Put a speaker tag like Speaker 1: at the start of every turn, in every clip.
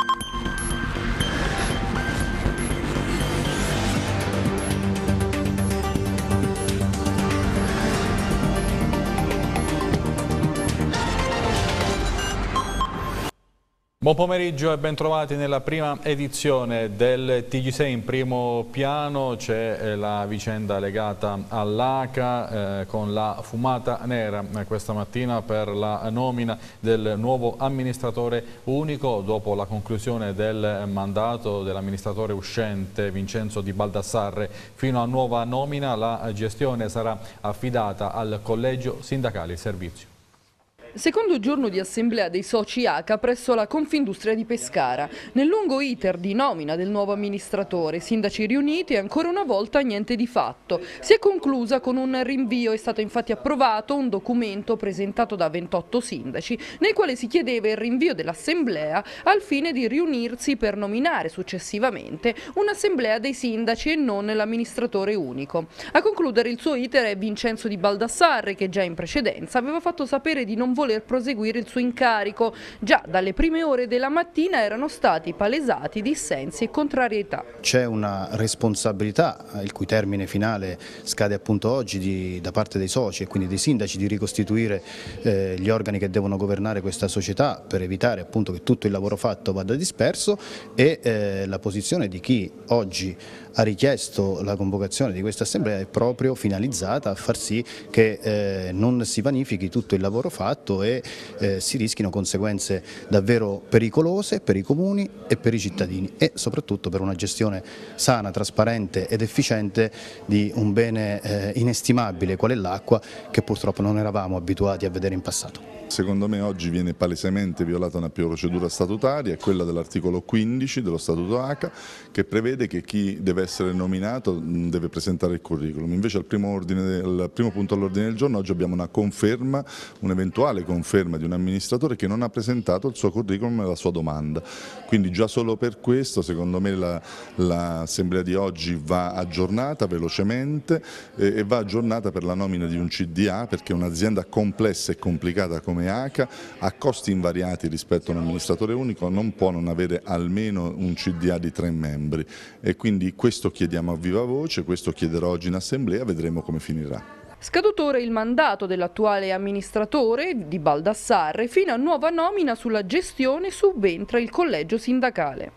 Speaker 1: Buon pomeriggio e bentrovati nella prima edizione del TG6. In primo piano c'è la vicenda legata all'ACA con la fumata nera questa mattina per la nomina del nuovo amministratore unico dopo la conclusione del mandato dell'amministratore uscente Vincenzo Di Baldassarre. Fino a nuova nomina la gestione sarà affidata al collegio sindacale servizio.
Speaker 2: Secondo giorno di assemblea dei soci ACA presso la Confindustria di Pescara. Nel lungo iter di nomina del nuovo amministratore, sindaci riuniti e ancora una volta niente di fatto. Si è conclusa con un rinvio, è stato infatti approvato un documento presentato da 28 sindaci nel quale si chiedeva il rinvio dell'assemblea al fine di riunirsi per nominare successivamente un'assemblea dei sindaci e non l'amministratore unico. A concludere il suo iter è Vincenzo Di Baldassarre, che già in precedenza aveva fatto sapere di non voler proseguire il suo incarico. Già dalle prime ore della mattina erano stati palesati dissensi e contrarietà.
Speaker 3: C'è una responsabilità, il cui termine finale scade appunto oggi, da parte dei soci e quindi dei sindaci, di ricostituire gli organi che devono governare questa società per evitare appunto che tutto il lavoro fatto vada disperso, e la posizione di chi oggi ha richiesto la convocazione di questa assemblea è proprio finalizzata a far sì che non si vanifichi tutto il lavoro fatto e si rischino conseguenze davvero pericolose per i comuni e per i cittadini, e soprattutto per una gestione sana, trasparente ed efficiente di un bene inestimabile qual è l'acqua, che purtroppo non eravamo abituati a vedere in passato.
Speaker 4: Secondo me oggi viene palesemente violata una procedura statutaria, quella dell'articolo 15 dello Statuto ACA, che prevede che chi deve essere nominato deve presentare il curriculum. Invece al primo punto all'ordine del giorno oggi abbiamo una conferma, un'eventuale conferma di un amministratore che non ha presentato il suo curriculum e la sua domanda. Quindi già solo per questo secondo me l'assemblea di oggi va aggiornata velocemente e va aggiornata per la nomina di un CDA, perché un'azienda complessa e complicata come ACA a costi invariati rispetto a un amministratore unico non può non avere almeno un CDA di 3 membri, e quindi questo chiediamo a viva voce, questo chiederò oggi in assemblea, vedremo come finirà.
Speaker 2: Scaduto ora il mandato dell'attuale amministratore Di Baldassarre, fino a nuova nomina sulla gestione subentra il collegio sindacale.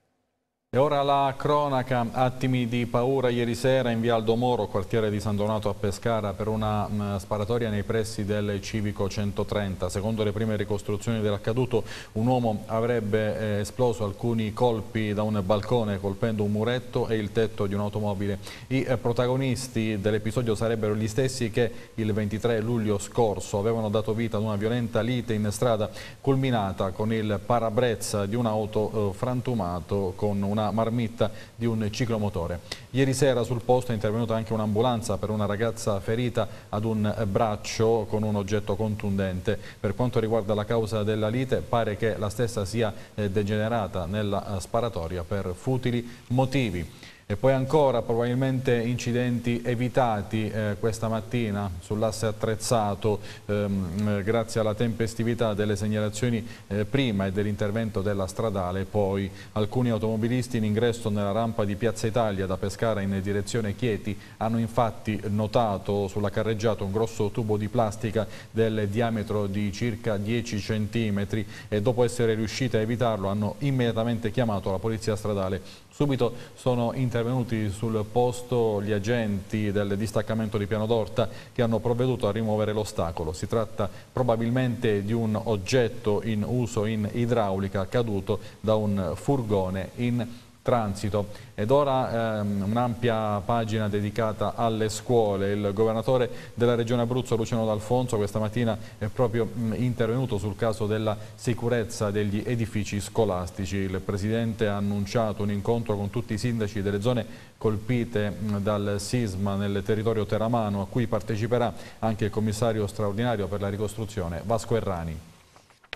Speaker 1: E ora la cronaca, attimi di paura ieri sera in via Aldo Moro, quartiere di San Donato a Pescara, per una sparatoria nei pressi del civico 130. Secondo le prime ricostruzioni dell'accaduto, un uomo avrebbe esploso alcuni colpi da un balcone colpendo un muretto e il tetto di un'automobile. I protagonisti dell'episodio sarebbero gli stessi che il 23 luglio scorso avevano dato vita ad una violenta lite in strada, culminata con il parabrezza di un'auto frantumato con una marmitta di un ciclomotore. Ieri sera sul posto è intervenuta anche un'ambulanza per una ragazza ferita ad un braccio con un oggetto contundente. Per quanto riguarda la causa della lite, pare che la stessa sia degenerata nella sparatoria per futili motivi. E poi ancora probabilmente incidenti evitati questa mattina sull'asse attrezzato grazie alla tempestività delle segnalazioni prima e dell'intervento della stradale. Poi alcuni automobilisti in ingresso nella rampa di Piazza Italia da Pescara in direzione Chieti hanno infatti notato sulla carreggiata un grosso tubo di plastica del diametro di circa 10 cm e dopo essere riusciti a evitarlo hanno immediatamente chiamato la polizia stradale. Subito sono intervenuti sul posto gli agenti del distaccamento di Piano d'Orta che hanno provveduto a rimuovere l'ostacolo. Si tratta probabilmente di un oggetto in uso in idraulica caduto da un furgone in transito. Ed ora un'ampia pagina dedicata alle scuole. Il governatore della Regione Abruzzo, Luciano D'Alfonso, questa mattina è proprio intervenuto sul caso della sicurezza degli edifici scolastici. Il Presidente ha annunciato un incontro con tutti i sindaci delle zone colpite dal sisma nel territorio teramano, a cui parteciperà anche il commissario straordinario per la ricostruzione Vasco Errani.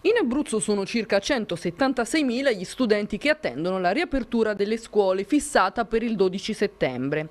Speaker 2: In Abruzzo sono circa 176.000 gli studenti che attendono la riapertura delle scuole fissata per il 12 settembre.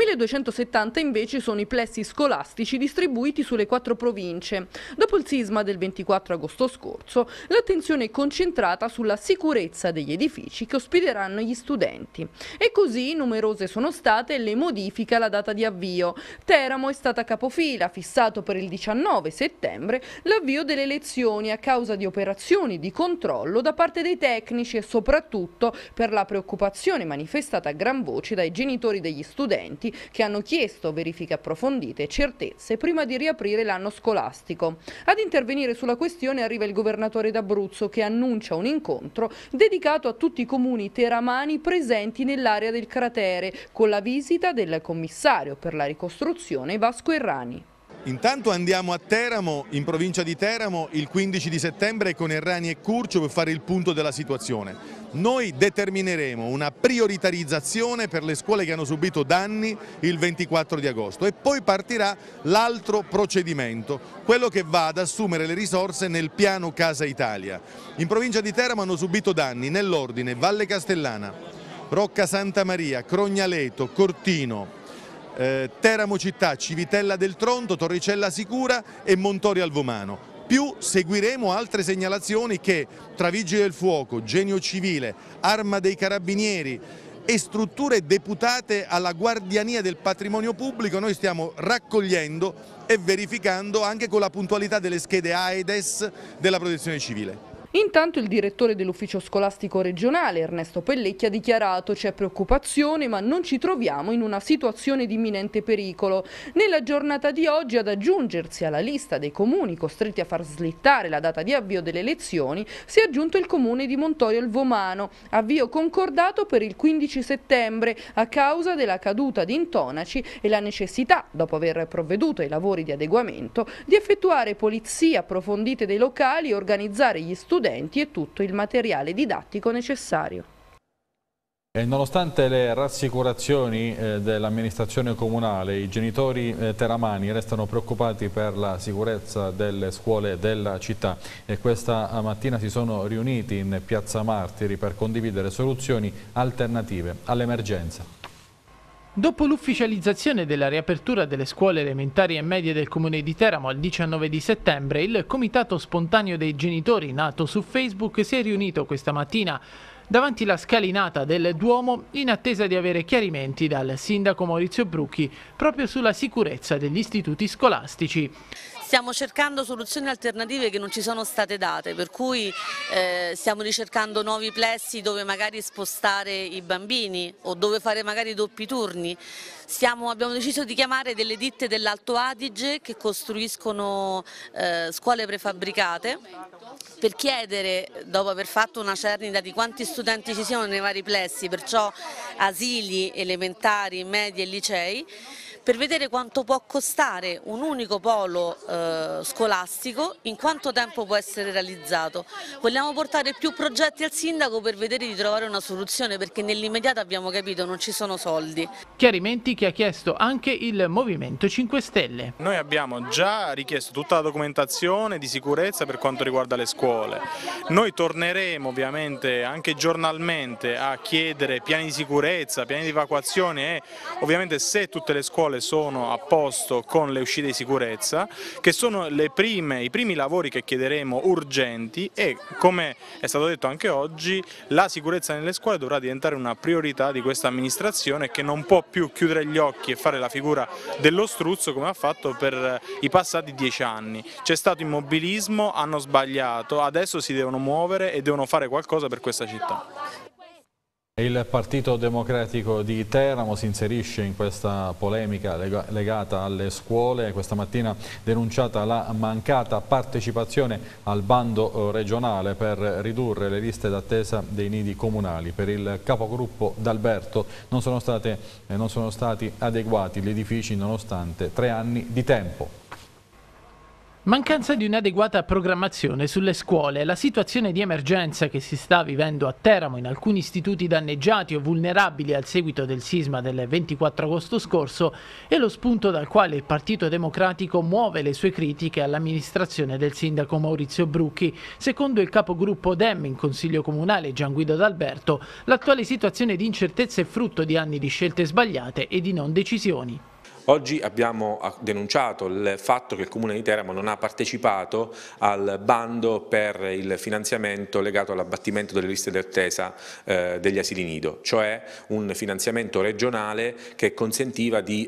Speaker 2: 1.270 invece sono i plessi scolastici distribuiti sulle 4 province. Dopo il sisma del 24 agosto scorso, l'attenzione è concentrata sulla sicurezza degli edifici che ospiteranno gli studenti. E così numerose sono state le modifiche alla data di avvio. Teramo è stata capofila, fissato per il 19 settembre l'avvio delle lezioni a causa di operazioni di controllo da parte dei tecnici e soprattutto per la preoccupazione manifestata a gran voce dai genitori degli studenti che hanno chiesto verifiche approfondite e certezze prima di riaprire l'anno scolastico. Ad intervenire sulla questione arriva il governatore d'Abruzzo che annuncia un incontro dedicato a tutti i comuni teramani presenti nell'area del cratere con la visita del commissario per la ricostruzione Vasco Errani.
Speaker 5: Intanto andiamo a Teramo, in provincia di Teramo, il 15 di settembre con Errani e Curcio per fare il punto della situazione. Noi determineremo una prioritarizzazione per le scuole che hanno subito danni il 24 di agosto e poi partirà l'altro procedimento, quello che va ad assumere le risorse nel piano Casa Italia. In provincia di Teramo hanno subito danni nell'ordine Valle Castellana, Rocca Santa Maria, Crognaleto, Cortino, Teramo Città, Civitella del Tronto, Torricella Sicura e Montorio Alvomano. Più seguiremo altre segnalazioni che tra Vigili del Fuoco, Genio Civile, Arma dei Carabinieri e strutture deputate alla Guardiania del Patrimonio Pubblico noi stiamo raccogliendo e verificando anche con la puntualità delle schede Aedes della Protezione Civile.
Speaker 2: Intanto il direttore dell'ufficio scolastico regionale Ernesto Pellecchi ha dichiarato: c'è preoccupazione ma non ci troviamo in una situazione di imminente pericolo. Nella giornata di oggi ad aggiungersi alla lista dei comuni costretti a far slittare la data di avvio delle lezioni si è aggiunto il comune di Montorio Alvomano, avvio concordato per il 15 settembre a causa della caduta di intonaci e la necessità, dopo aver provveduto ai lavori di adeguamento, di effettuare pulizie approfondite dei locali e organizzare gli studenti e tutto il materiale didattico necessario.
Speaker 1: E nonostante le rassicurazioni dell'amministrazione comunale, i genitori teramani restano preoccupati per la sicurezza delle scuole della città e questa mattina si sono riuniti in Piazza Martiri per condividere soluzioni alternative all'emergenza.
Speaker 6: Dopo l'ufficializzazione della riapertura delle scuole elementari e medie del comune di Teramo al 19 di settembre, il comitato spontaneo dei genitori nato su Facebook si è riunito questa mattina davanti alla scalinata del Duomo in attesa di avere chiarimenti dal sindaco Maurizio Brucchi proprio sulla sicurezza degli istituti scolastici.
Speaker 7: Stiamo cercando soluzioni alternative che non ci sono state date, per cui stiamo ricercando nuovi plessi dove magari spostare i bambini o dove fare magari doppi turni. Abbiamo deciso di chiamare delle ditte dell'Alto Adige che costruiscono scuole prefabbricate per chiedere, dopo aver fatto una cernita di quanti studenti ci siano nei vari plessi, perciò asili, elementari, medi e licei, per vedere quanto può costare un unico polo scolastico, in quanto tempo può essere realizzato. Vogliamo portare più progetti al sindaco per vedere di trovare una soluzione, perché nell'immediato abbiamo capito non ci sono soldi.
Speaker 6: Chiarimenti che ha chiesto anche il Movimento 5 Stelle.
Speaker 8: Noi abbiamo già richiesto tutta la documentazione di sicurezza per quanto riguarda le scuole. Noi torneremo ovviamente anche giornalmente a chiedere piani di sicurezza, piani di evacuazione e ovviamente se tutte le scuole sono a posto con le uscite di sicurezza, che sono i primi lavori che chiederemo urgenti e, come è stato detto anche oggi, la sicurezza nelle scuole dovrà diventare una priorità di questa amministrazione che non può più chiudere gli occhi e fare la figura dello struzzo come ha fatto per i passati 10 anni. C'è stato immobilismo, hanno sbagliato, adesso si devono muovere e devono fare qualcosa per questa città.
Speaker 1: Il Partito Democratico di Teramo si inserisce in questa polemica legata alle scuole. Questa mattina denunciata la mancata partecipazione al bando regionale per ridurre le liste d'attesa dei nidi comunali. Per il capogruppo D'Alberto non sono stati adeguati gli edifici nonostante 3 anni di tempo.
Speaker 6: Mancanza di un'adeguata programmazione sulle scuole, la situazione di emergenza che si sta vivendo a Teramo in alcuni istituti danneggiati o vulnerabili al seguito del sisma del 24 agosto scorso è lo spunto dal quale il Partito Democratico muove le sue critiche all'amministrazione del sindaco Maurizio Brucchi. Secondo il capogruppo Dem in Consiglio Comunale Gian Guido D'Alberto, l'attuale situazione di incertezza è frutto di anni di scelte sbagliate e di non decisioni.
Speaker 9: Oggi abbiamo denunciato il fatto che il Comune di Teramo non ha partecipato al bando per il finanziamento legato all'abbattimento delle liste d'attesa degli asili nido, cioè un finanziamento regionale che consentiva di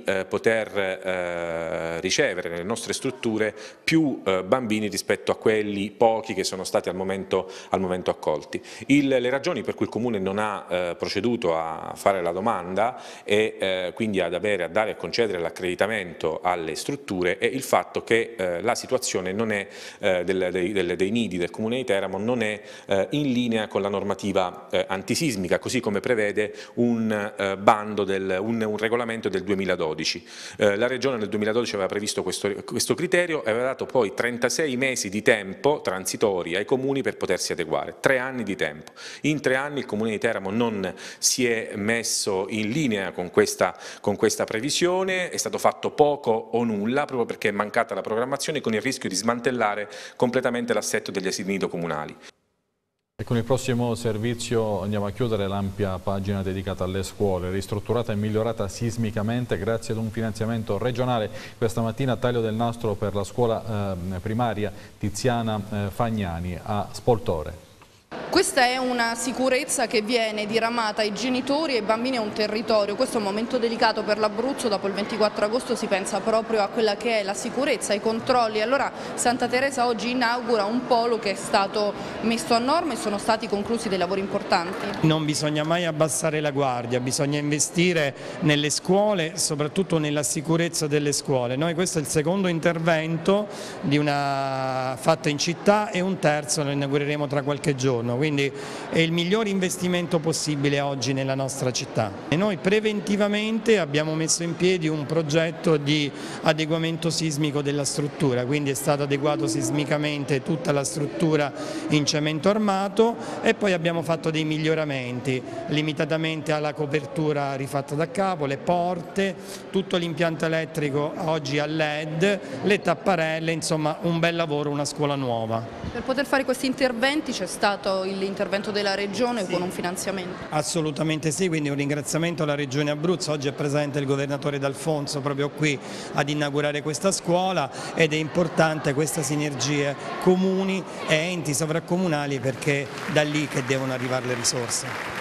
Speaker 9: poter ricevere nelle nostre strutture più bambini rispetto a quelli pochi che sono stati al momento accolti. Le ragioni per cui il Comune non ha proceduto a fare la domanda e quindi a dare a concedere l'accreditamento alle strutture è il fatto che la situazione non è, dei nidi del Comune di Teramo non è in linea con la normativa antisismica, così come prevede un bando, un regolamento del 2012. La Regione nel 2012 aveva previsto questo criterio e aveva dato poi 36 mesi di tempo transitori ai comuni per potersi adeguare, 3 anni di tempo. In 3 anni il Comune di Teramo non si è messo in linea con questa previsione, è stato fatto poco o nulla proprio perché è mancata la programmazione, con il rischio di smantellare completamente l'assetto degli asili nido comunali.
Speaker 1: E con il prossimo servizio andiamo a chiudere l'ampia pagina dedicata alle scuole, ristrutturata e migliorata sismicamente grazie ad un finanziamento regionale. Questa mattina taglio del nastro per la scuola primaria Tiziana Fagnani a Spoltore.
Speaker 2: Questa è una sicurezza che viene diramata ai genitori e ai bambini a un territorio. Questo è un momento delicato per l'Abruzzo, dopo il 24 agosto si pensa proprio a quella che è la sicurezza, ai controlli. Allora Santa Teresa oggi inaugura un polo che è stato messo a norma e sono stati conclusi dei lavori importanti.
Speaker 10: Non bisogna mai abbassare la guardia, bisogna investire nelle scuole, soprattutto nella sicurezza delle scuole. Noi questo è il secondo intervento fatto in città e un terzo lo inaugureremo tra qualche giorno. Quindi è il miglior investimento possibile oggi nella nostra città. E noi preventivamente abbiamo messo in piedi un progetto di adeguamento sismico della struttura, quindi è stato adeguato sismicamente tutta la struttura in cemento armato e poi abbiamo fatto dei miglioramenti, limitatamente alla copertura rifatta da capo, le porte, tutto l'impianto elettrico oggi a LED, le tapparelle, insomma un bel lavoro, una scuola nuova.
Speaker 2: Per poter fare questi interventi c'è stato l'intervento della Regione con un finanziamento?
Speaker 10: Assolutamente sì, quindi un ringraziamento alla Regione Abruzzo. Oggi è presente il governatore D'Alfonso proprio qui ad inaugurare questa scuola ed è importante questa sinergia comuni e enti sovracomunali perché è da lì che devono arrivare le risorse.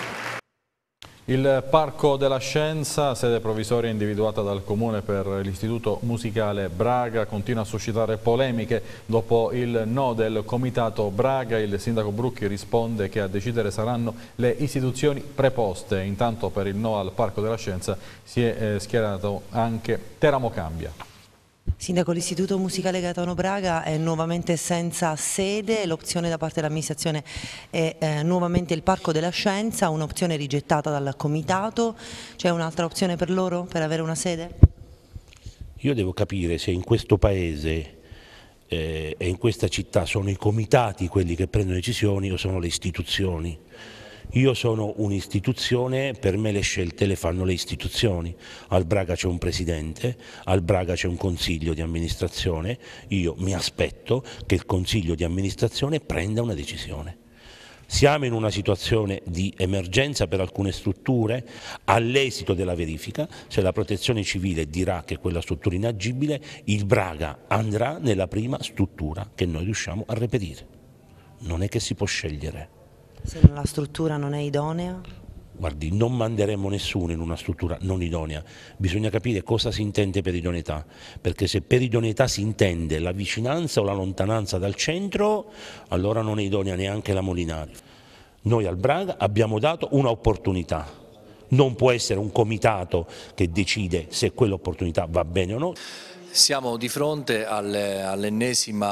Speaker 1: Il Parco della Scienza, sede provvisoria individuata dal Comune per l'Istituto Musicale Braga, continua a suscitare polemiche. Dopo il no del Comitato Braga, il sindaco Brucchi risponde che a decidere saranno le istituzioni preposte. Intanto per il no al Parco della Scienza si è schierato anche Teramo Cambia.
Speaker 11: Sindaco, l'Istituto Musicale Gaetano Braga è nuovamente senza sede, l'opzione da parte dell'amministrazione è nuovamente il Parco della Scienza, un'opzione rigettata dal Comitato. C'è un'altra opzione per loro per avere una sede?
Speaker 12: Io devo capire se in questo paese e in questa città sono i comitati quelli che prendono decisioni o sono le istituzioni. Io sono un'istituzione, per me le scelte le fanno le istituzioni. Al Braga c'è un presidente, al Braga c'è un consiglio di amministrazione, io mi aspetto che il consiglio di amministrazione prenda una decisione. Siamo in una situazione di emergenza per alcune strutture, all'esito della verifica, se la protezione civile dirà che quella struttura è inagibile, il Braga andrà nella prima struttura che noi riusciamo a reperire. Non è che si può scegliere.
Speaker 11: Se la struttura non è idonea?
Speaker 12: Guardi, non manderemo nessuno in una struttura non idonea, bisogna capire cosa si intende per idoneità, perché se per idoneità si intende la vicinanza o la lontananza dal centro, allora non è idonea neanche la Molinari. Noi al Braga abbiamo dato un'opportunità, non può essere un comitato che decide se quell'opportunità va bene o no.
Speaker 13: Siamo di fronte all'ennesimo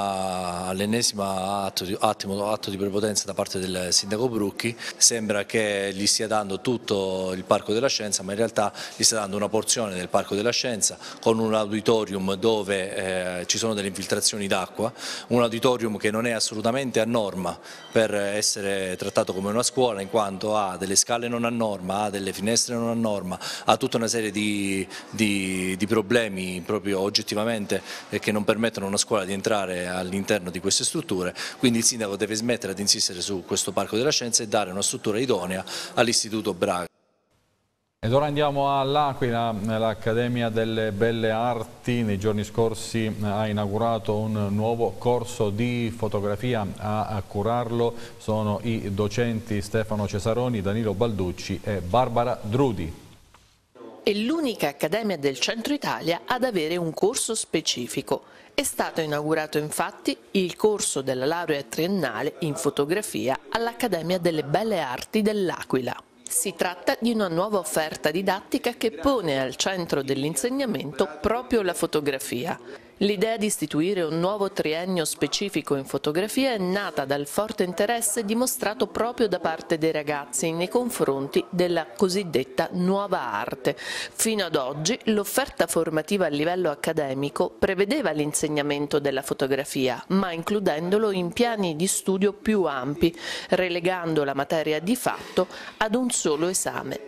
Speaker 13: atto di prepotenza da parte del sindaco Brucchi. Sembra che gli stia dando tutto il Parco della Scienza, ma in realtà gli sta dando una porzione del Parco della Scienza con un auditorium dove ci sono delle infiltrazioni d'acqua, un auditorium che non è assolutamente a norma per essere trattato come una scuola, in quanto ha delle scale non a norma, ha delle finestre non a norma, ha tutta una serie di problemi proprio oggettivamente che non permettono a una scuola di entrare all'interno di queste strutture. Quindi il sindaco deve smettere di insistere su questo Parco della Scienza e dare una struttura idonea all'Istituto Braga.
Speaker 1: Ed ora andiamo all'Aquila. L'Accademia delle Belle Arti nei giorni scorsi ha inaugurato un nuovo corso di fotografia. A curarlo sono i docenti Stefano Cesaroni, Danilo Balducci e Barbara Drudi.
Speaker 14: È l'unica accademia del centro Italia ad avere un corso specifico. È stato inaugurato infatti il corso della laurea triennale in fotografia all'Accademia delle Belle Arti dell'Aquila. Si tratta di una nuova offerta didattica che pone al centro dell'insegnamento proprio la fotografia. L'idea di istituire un nuovo triennio specifico in fotografia è nata dal forte interesse dimostrato proprio da parte dei ragazzi nei confronti della cosiddetta nuova arte. Fino ad oggi l'offerta formativa a livello accademico prevedeva l'insegnamento della fotografia, ma includendolo in piani di studio più ampi, relegando la materia di fatto ad un solo esame.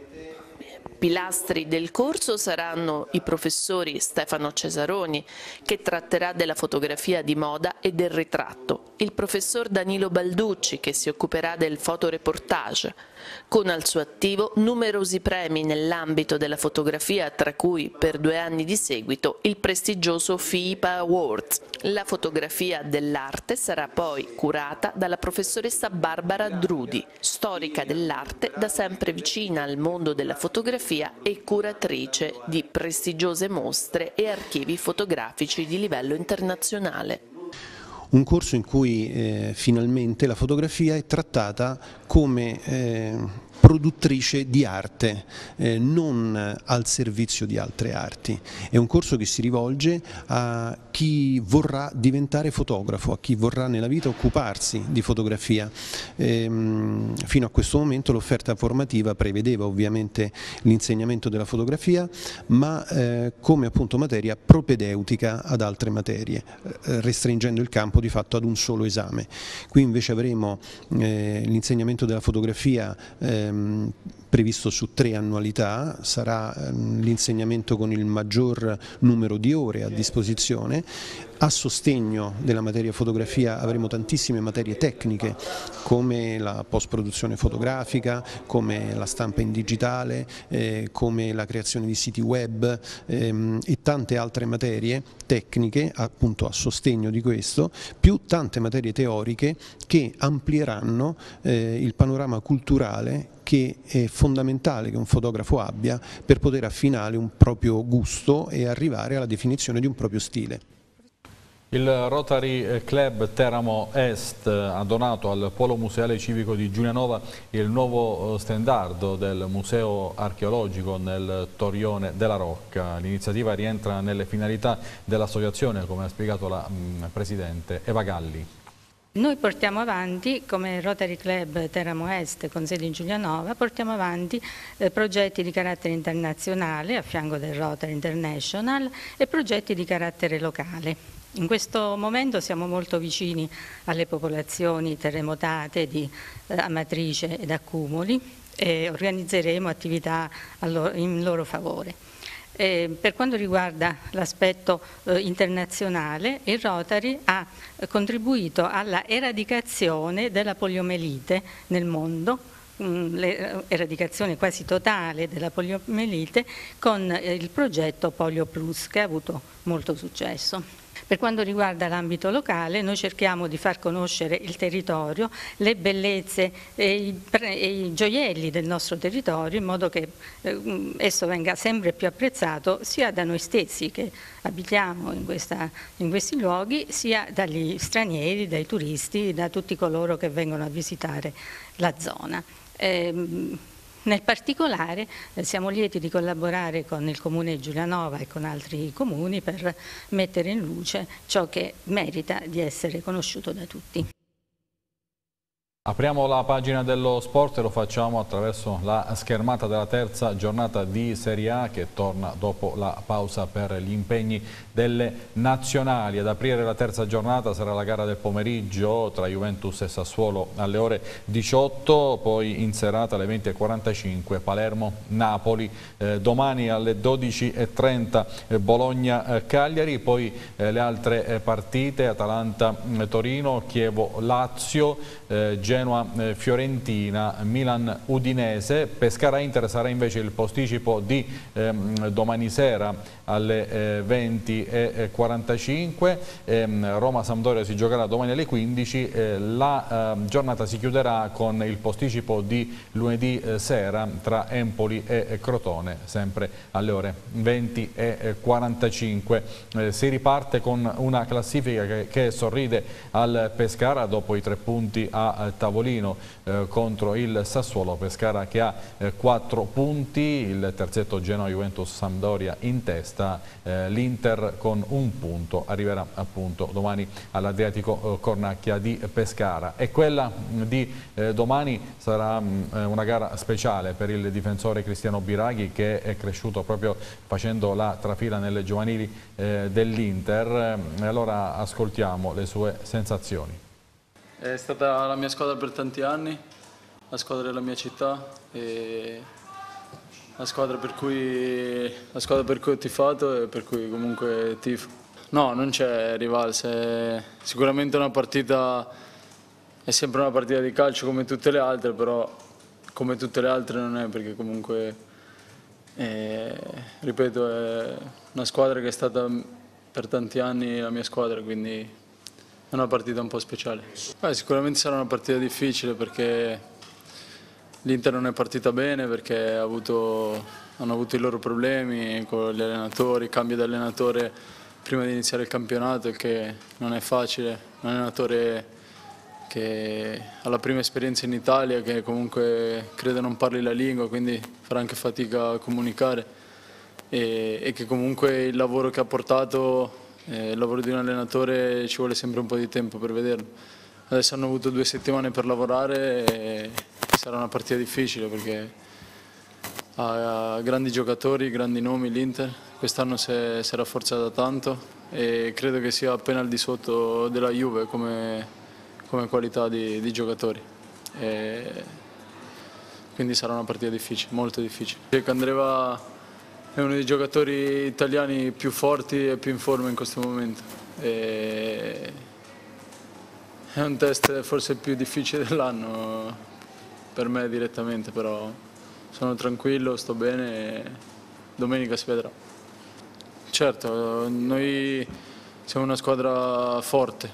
Speaker 14: Pilastri del corso saranno i professori Stefano Cesaroni, che tratterà della fotografia di moda e del ritratto, il professor Danilo Balducci, che si occuperà del fotoreportage, con al suo attivo numerosi premi nell'ambito della fotografia, tra cui per 2 anni di seguito il prestigioso FIPA Awards. La fotografia dell'arte sarà poi curata dalla professoressa Barbara Drudi, storica dell'arte da sempre vicina al mondo della fotografia e curatrice di prestigiose mostre e archivi fotografici di livello internazionale.
Speaker 15: Un corso in cui finalmente la fotografia è trattata come produttrice di arte, non al servizio di altre arti. È un corso che si rivolge a chi vorrà diventare fotografo, a chi vorrà nella vita occuparsi di fotografia. Fino a questo momento l'offerta formativa prevedeva ovviamente l'insegnamento della fotografia, ma come appunto materia propedeutica ad altre materie, restringendo il campo di fatto ad un solo esame. Qui invece avremo l'insegnamento della fotografia previsto su 3 annualità, sarà l'insegnamento con il maggior numero di ore a disposizione. A sostegno della materia fotografia avremo tantissime materie tecniche come la post-produzione fotografica, come la stampa in digitale, come la creazione di siti web e tante altre materie tecniche appunto a sostegno di questo, più tante materie teoriche che amplieranno il panorama culturale che è fondamentale che un fotografo abbia per poter affinare un proprio gusto e arrivare alla definizione di un proprio stile.
Speaker 1: Il Rotary Club Teramo Est ha donato al Polo Museale Civico di Giulianova il nuovo stendardo del Museo Archeologico nel Torrione della Rocca. L'iniziativa rientra nelle finalità dell'associazione, come ha spiegato la Presidente Eva Galli.
Speaker 16: Noi portiamo avanti, come Rotary Club Teramo Est con sede in Giulianova, portiamo avanti progetti di carattere internazionale a fianco del Rotary International e progetti di carattere locale. In questo momento siamo molto vicini alle popolazioni terremotate di Amatrice ed Accumoli e organizzeremo attività in loro favore. Per quanto riguarda l'aspetto internazionale, il Rotary ha contribuito alla eradicazione della poliomelite nel mondo, l'eradicazione quasi totale della poliomelite con il progetto Polio Plus, che ha avuto molto successo. Per quanto riguarda l'ambito locale, noi cerchiamo di far conoscere il territorio, le bellezze e i gioielli del nostro territorio, in modo che esso venga sempre più apprezzato sia da noi stessi che abitiamo in questi luoghi, sia dagli stranieri, dai turisti, da tutti coloro che vengono a visitare la zona. Nel particolare siamo lieti di collaborare con il Comune di Giulianova e con altri comuni per mettere in luce ciò che merita di essere conosciuto da tutti.
Speaker 1: Apriamo la pagina dello sport e lo facciamo attraverso la schermata della terza giornata di Serie A che torna dopo la pausa per gli impegni delle nazionali. Ad aprire la terza giornata sarà la gara del pomeriggio tra Juventus e Sassuolo alle ore 18, poi in serata alle 20:45 Palermo-Napoli, domani alle 12:30 Bologna-Cagliari, poi le altre partite Atalanta-Torino, Chievo-Lazio, Genoa-Fiorentina, Milan-Udinese. Pescara-Inter sarà invece il posticipo di domani sera alle 20:45, Roma-Sampdoria si giocherà domani alle 15, la giornata si chiuderà con il posticipo di lunedì sera tra Empoli e Crotone, sempre alle ore 20:45. Si riparte con una classifica che sorride al Pescara dopo i 3 punti a tavolino contro il Sassuolo. Pescara che ha 4 punti, il terzetto Genoa-Juventus-Sampdoria in testa, l'Inter con 1 punto arriverà appunto domani all'Adriatico Cornacchia di Pescara. E quella di domani sarà una gara speciale per il difensore Cristiano Biraghi, che è cresciuto proprio facendo la trafila nelle giovanili dell'Inter. Allora ascoltiamo le sue sensazioni.
Speaker 17: È stata la mia squadra per tanti anni, la squadra della mia città, e la squadra per cui ho tifato e per cui comunque tifo. No, non c'è rivalsa, è sicuramente una partita, è sempre una partita di calcio come tutte le altre, però come tutte le altre non è, perché comunque, ripeto, è una squadra che è stata per tanti anni la mia squadra, quindi è una partita un po' speciale. Sicuramente sarà una partita difficile perché l'Inter non è partita bene, perché hanno avuto i loro problemi con gli allenatori, cambio di allenatore prima di iniziare il campionato, il che non è facile. Un allenatore che ha la prima esperienza in Italia, che comunque credo non parli la lingua, quindi farà anche fatica a comunicare, e che comunque il lavoro che ha portato, il lavoro di un allenatore, ci vuole sempre un po' di tempo per vederlo. Adesso hanno avuto 2 settimane per lavorare e sarà una partita difficile perché ha grandi giocatori, grandi nomi l'Inter. Quest'anno si è rafforzata tanto e credo che sia appena al di sotto della Juve come qualità di giocatori. Quindi sarà una partita difficile, molto difficile. Candreva è uno dei giocatori italiani più forti e più in forma in questo momento. È un test forse il più difficile dell'anno per me direttamente, però sono tranquillo, sto bene e domenica si vedrà. Certo, noi siamo una squadra forte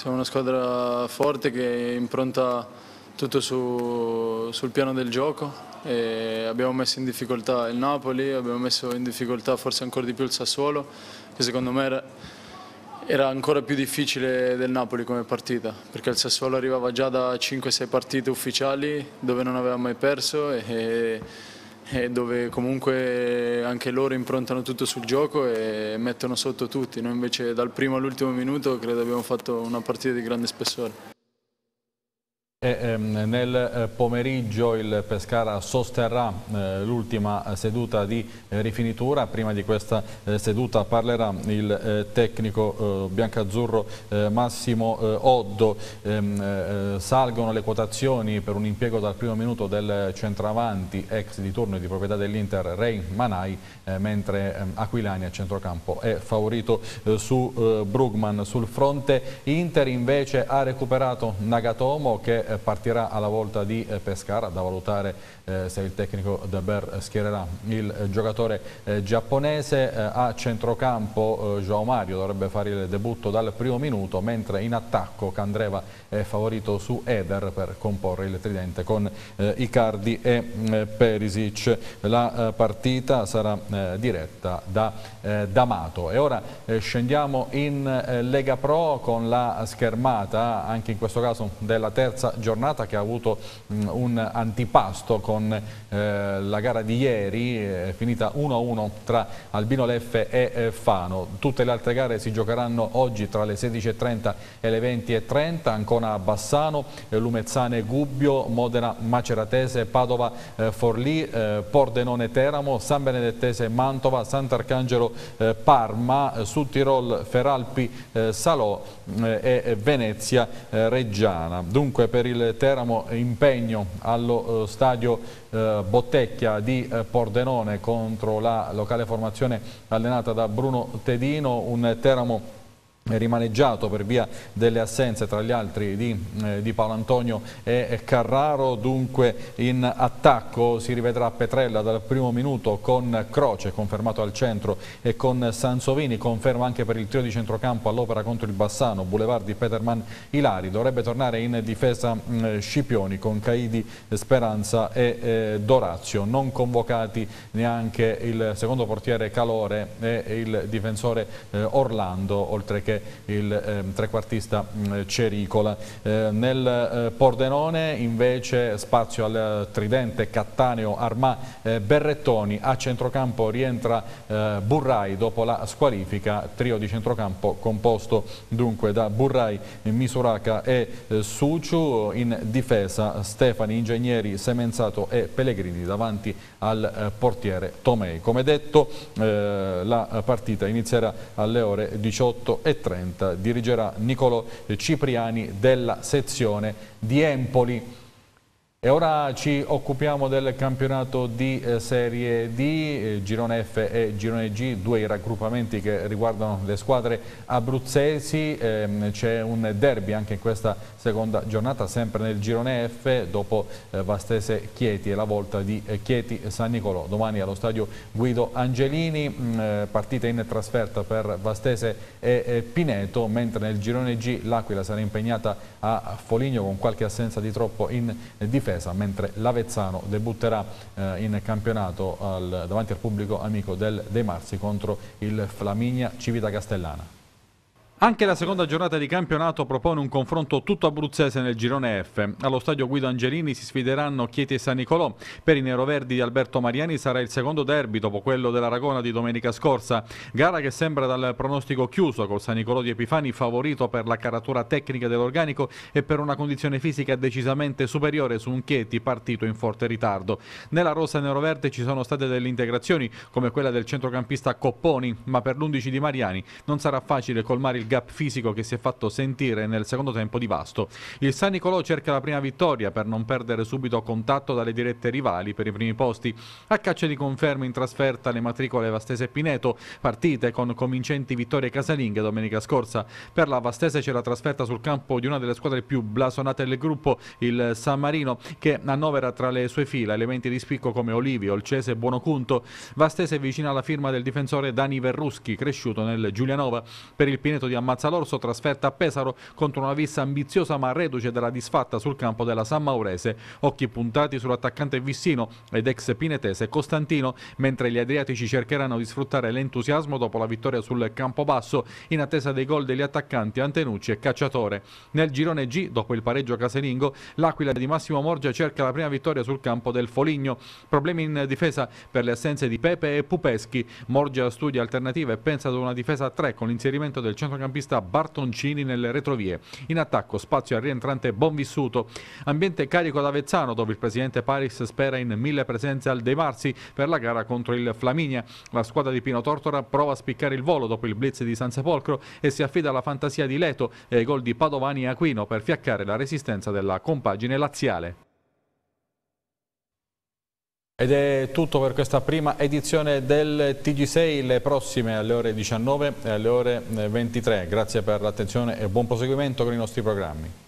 Speaker 17: che impronta tutto sul piano del gioco. E abbiamo messo in difficoltà il Napoli, abbiamo messo in difficoltà forse ancora di più il Sassuolo, che secondo me era ancora più difficile del Napoli come partita, perché il Sassuolo arrivava già da 5-6 partite ufficiali dove non aveva mai perso e dove comunque anche loro improntano tutto sul gioco e mettono sotto tutti. Noi invece dal primo all'ultimo minuto credo abbiamo fatto una partita di grande spessore.
Speaker 1: Nel pomeriggio il Pescara sosterrà l'ultima seduta di rifinitura. Prima di questa seduta parlerà il tecnico biancazzurro Massimo Oddo. Salgono le quotazioni per un impiego dal primo minuto del centravanti ex di turno e di proprietà dell'Inter Rey Manai, mentre Aquilani a centrocampo è favorito su Brugman. Sul fronte Inter invece ha recuperato Nagatomo, che partirà alla volta di Pescara, da valutare se il tecnico Deber schiererà il giocatore giapponese. A centrocampo João Mario dovrebbe fare il debutto dal primo minuto, mentre in attacco Candreva è favorito su Eder per comporre il tridente con Icardi e Perisic. La partita sarà diretta da D'Amato. E ora scendiamo in Lega Pro con la schermata, anche in questo caso della terza giornata che ha avuto un antipasto con la gara di ieri, finita 1-1 tra Albino Leffe e Fano. Tutte le altre gare si giocheranno oggi tra le 16:30 e le 20:30, Ancona Bassano, Lumezzane Gubbio, Modena Maceratese, Padova Forlì, Pordenone Teramo, San Benedettese Mantova, Sant'Arcangelo Parma, Sud Tirol Feralpi Salò e Venezia Reggiana. Dunque per il Teramo impegno allo stadio Bottecchia di Pordenone contro la locale formazione allenata da Bruno Tedino, un Teramo rimaneggiato per via delle assenze tra gli altri di Paolo Antonio e Carraro. Dunque in attacco si rivedrà Petrella dal primo minuto con Croce confermato al centro e con Sansovini, conferma anche per il trio di centrocampo all'opera contro il Bassano, Boulevardi, Peterman, Ilari. Dovrebbe tornare in difesa Scipioni con Caidi, Speranza e Dorazio. Non convocati neanche il secondo portiere Calore e il difensore Orlando, oltre che il trequartista Cericola. Nel Pordenone invece spazio al tridente Cattaneo, Armà, Berrettoni. A centrocampo rientra Burrai dopo la squalifica, trio di centrocampo composto dunque da Burrai, Misuraka e Suciu. In difesa Stefani, Ingegneri, Semenzato e Pellegrini davanti al portiere Tomei. Come detto, la partita inizierà alle ore 18:30. Dirigerà Nicolò Cipriani della sezione di Empoli. E ora ci occupiamo del campionato di Serie D, Girone F e Girone G, due i raggruppamenti che riguardano le squadre abruzzesi. C'è un derby anche in questa seconda giornata, sempre nel Girone F, dopo Vastese Chieti e la volta di Chieti San Nicolò. Domani allo stadio Guido Angelini, partita in trasferta per Vastese e Pineto, mentre nel Girone G l'Aquila sarà impegnata a Foligno con qualche assenza di troppo in difesa, mentre l'Avezzano debutterà in campionato davanti al pubblico amico del De Marsi contro il Flaminia Civita Castellana. Anche la seconda giornata di campionato propone un confronto tutto abruzzese nel Girone F. Allo stadio Guido Angelini si sfideranno Chieti e San Nicolò. Per i neroverdi di Alberto Mariani sarà il secondo derby dopo quello dell'Aragona di domenica scorsa. Gara che sembra dal pronostico chiuso, col San Nicolò di Epifani favorito per la caratura tecnica dell'organico e per una condizione fisica decisamente superiore su un Chieti partito in forte ritardo. Nella rosa neroverde ci sono state delle integrazioni, come quella del centrocampista Copponi, ma per l'11 di Mariani non sarà facile colmare il gap fisico che si è fatto sentire nel secondo tempo di Vasto. Il San Nicolò cerca la prima vittoria per non perdere subito contatto dalle dirette rivali per i primi posti. A caccia di conferme in trasferta le matricole Vastese e Pineto, partite con convincenti vittorie casalinghe domenica scorsa. Per la Vastese c'è la trasferta sul campo di una delle squadre più blasonate del gruppo, il San Marino, che annovera tra le sue fila elementi di spicco come Olivi, Olcese e Buonocunto. Vastese vicina alla firma del difensore Dani Verruschi, cresciuto nel Giulianova. Per il Pineto di Ammazzalorso, trasferta a Pesaro contro una Vis ambiziosa ma reduce dalla disfatta sul campo della San Maurese. Occhi puntati sull'attaccante vissino ed ex pinetese Costantino, mentre gli adriatici cercheranno di sfruttare l'entusiasmo dopo la vittoria sul Campobasso in attesa dei gol degli attaccanti Antenucci e Cacciatore. Nel girone G, dopo il pareggio casalingo, l'Aquila di Massimo Morgia cerca la prima vittoria sul campo del Foligno. Problemi in difesa per le assenze di Pepe e Pupeschi. Morgia studia alternative e pensa ad una difesa a 3 con l'inserimento del centrocampista Bartoncini nelle retrovie. In attacco spazio al rientrante Bonvissuto. Ambiente carico ad Avezzano, dove il presidente Paris spera in 1000 presenze al De Marsi per la gara contro il Flaminia. La squadra di Pino Tortora prova a spiccare il volo dopo il blitz di San Sepolcro e si affida alla fantasia di Leto e ai gol di Padovani e Aquino per fiaccare la resistenza della compagine laziale. Ed è tutto per questa prima edizione del TG6, le prossime alle ore 19 e alle ore 23. Grazie per l'attenzione e buon proseguimento con i nostri programmi.